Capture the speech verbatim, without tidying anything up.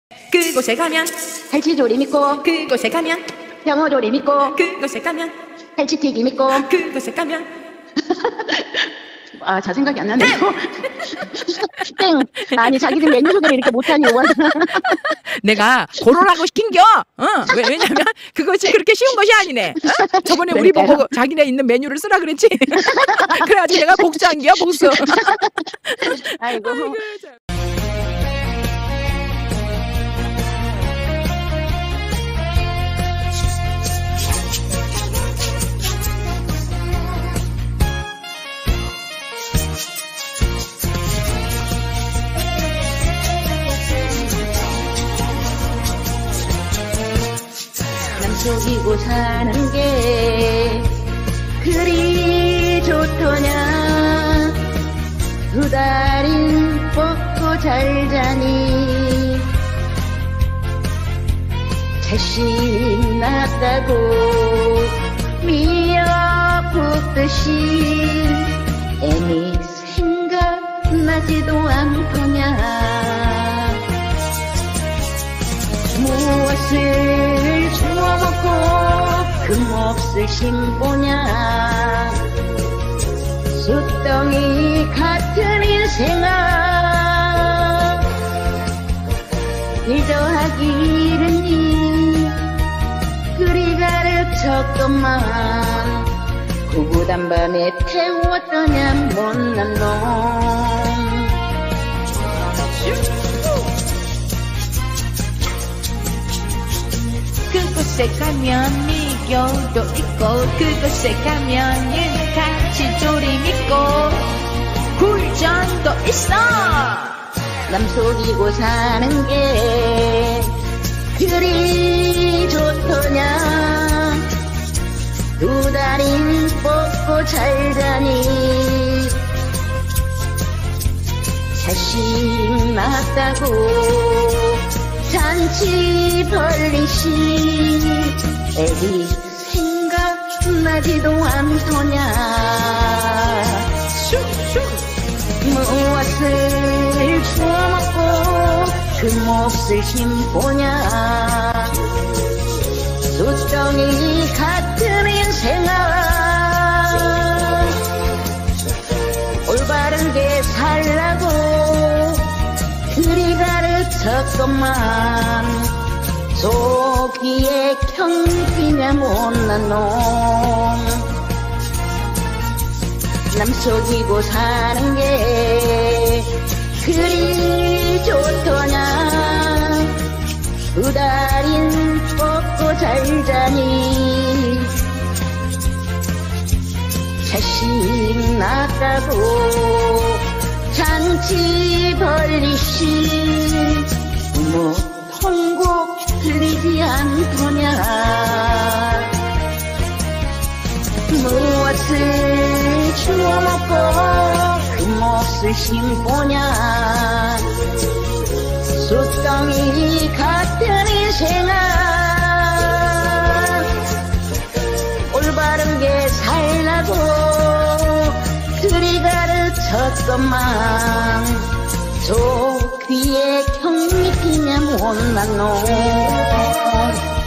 그곳에 가면 갈치조림 있고 그곳에 가면 병어조림 있고 그곳에 가면 갈치튀김 있고 그곳에 가면 아, 잘 생각이 안 나네요. 땡. 아니, 자기들 메뉴 소개를 이렇게 못하니 원. 내가 고르라고 시킨겨. 어, 왜, 왜냐면 그것이 그렇게 쉬운 것이 아니네. 어? 저번에 우리 그러니까요. 보고 자기네 있는 메뉴를 쓰라 그랬지. 그래가지고 내가 복수한겨 복수. 아이고. 아이고, 참. 남쪽이고 사는 게 그리 좋더냐. 두 달인 먹고 잘 자니 자신 났다고 미역국듯이 애미 생각나지도 않더냐. 무엇을 주워먹고 그 몫을 심보냐. 숫덩이 같은 인생아 일도 하기는 니 그리 가르쳤건만 구구단밤에 태웠더냐 못난 놈. 그곳에 가면 미교도 있고 그곳에 가면은 갈치조림 있고 굴전도 있어. 남속이고 사는 게 그리 좋더냐. 두 달인 뽑고 잘 자니 자신 났다고 잔치 벌리시 애기 생각나지도 않더냐. 무엇을 주워먹고 그 몫을 심보냐. 숫덩이 같은 인생아 올바른 게 살라고 그리 가르쳤건만 속이에 경기냐 못난 놈. 남속이고 사는 게 그리 좋더냐. 두 달인 뽑고 잘 자니 자신 났다고 잔치 벌리시 부모 통고 들리지 않더냐. 무엇을 주워먹고 그 몫을 심보냐. 숫덩이 같은 인생아 올바른 게 살라고 그리 가르쳤건만 속 뒤에 경미피냐 못난 놈.